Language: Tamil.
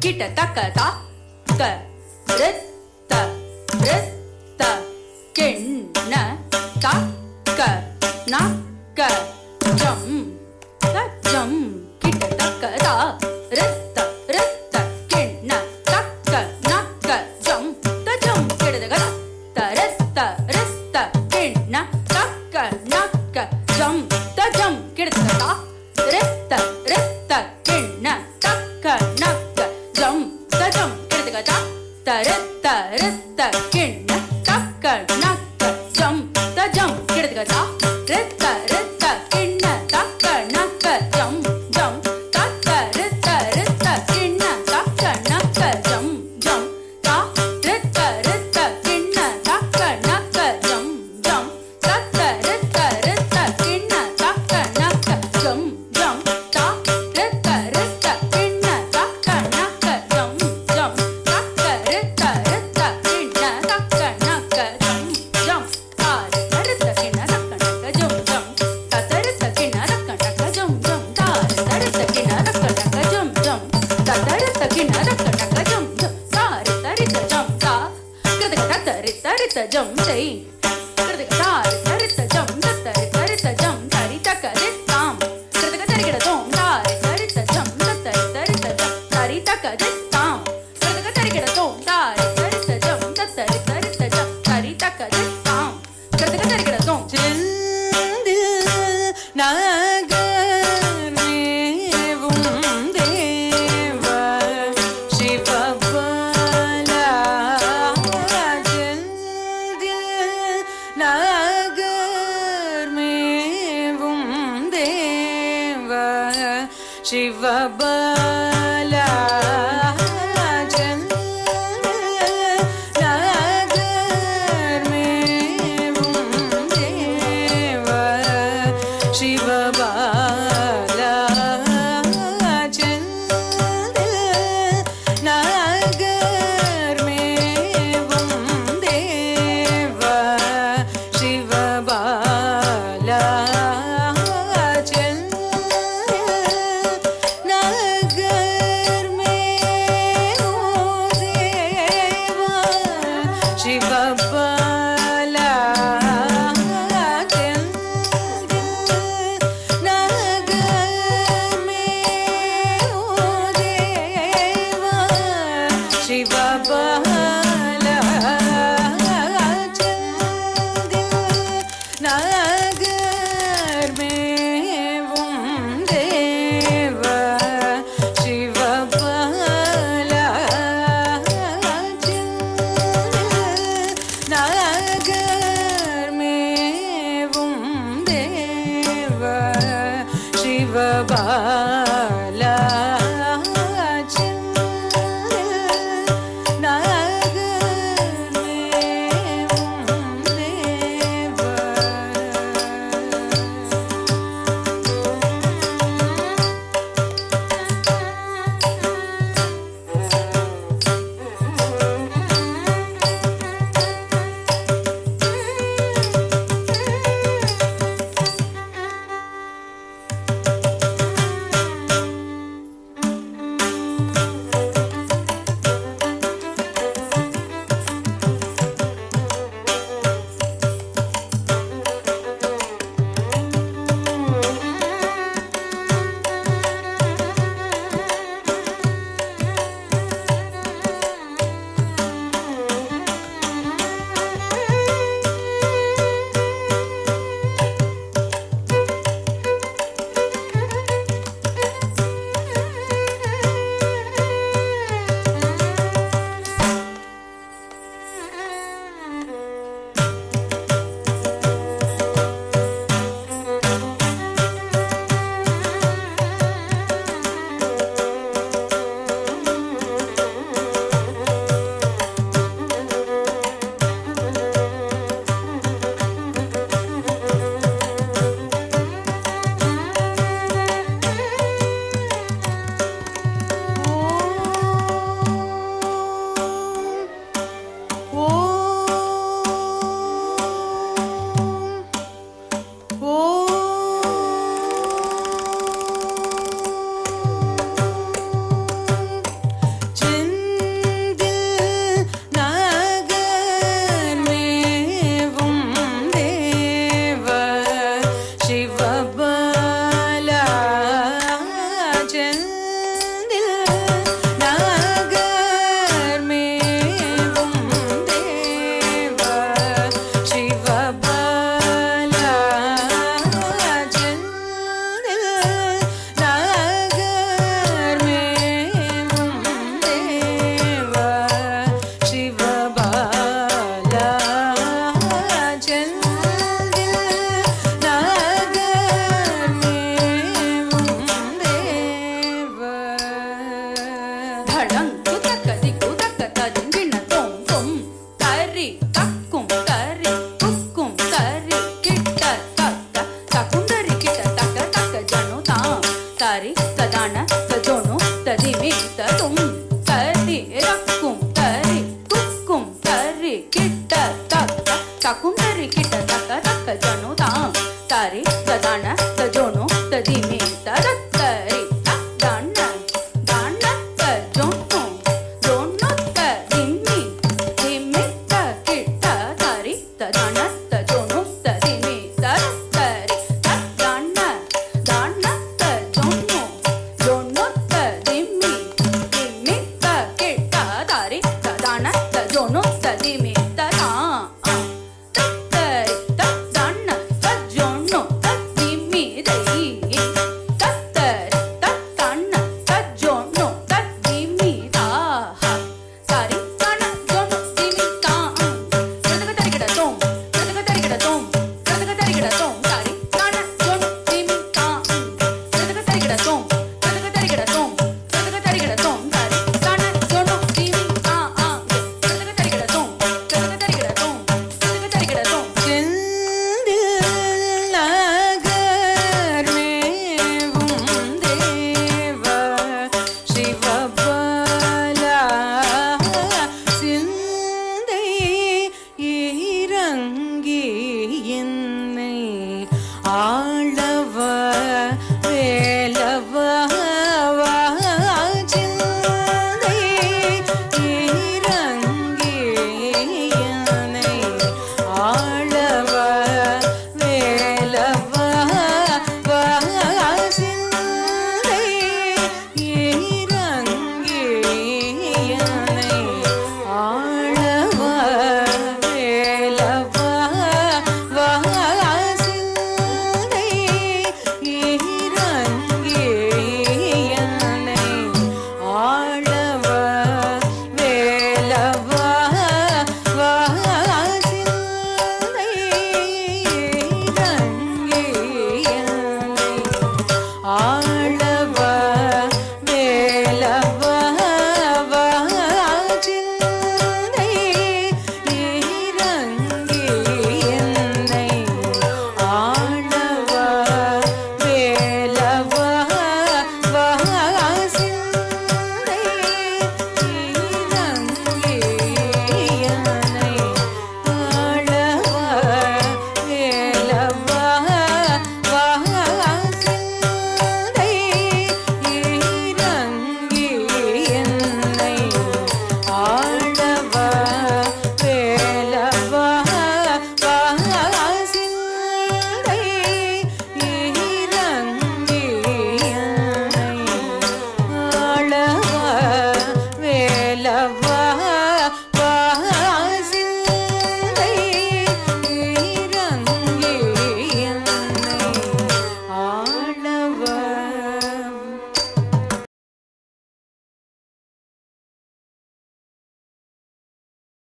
किट तक ता क रित रित किन्न ता क ना क जम ता जम किट तक ता रित रित किन्न ता क ना क जम ता जम किट तक ता रित रित किन्न ता क ना क जम ता जम किट तक ता रित रित किन्न ता क ना क जम ता जम किट तक ता रित रित किन्न ता क ना क जम ता जम किट तक ता रित रित किन्न ता क ना क जम जम ता क रित रित किन्न ता क ना क जम जम ता रित रित किन्न ता क ना क जम जम ता क रित रित किन्न ता क ना क जम जम ता रित रित किन्न ता क ना क जम जम ता क रित रित किन्न ता क ना क जम जम ता रित किन्न ता क ना क जम जम ता रित किन्न ता क ना क जम जम ता रित किन्न ता क ना क जम जम ता रित किन्न ता क ना क जम जम ता रित जम ता कृत ता रित रित जम तई कृत ता रित जम ता रित जम तारी ता क रित ताम कृत ता रित जम ता रित जम ता रित जम तारी ता क रित ताम कृत ता रित जम ता रित जम ता रित जम तारी ता क रित ताम कृत ता रित जम நகர் மேவும் தேவ சிவபாலா நகர் மேவும் தேவ சிவபாலா நகர் மேவும் தேவ சிவபாலா நகர் மேவும் தேவ சிவபாலா நகர் மேவும் தேவ சிவபாலா Shiva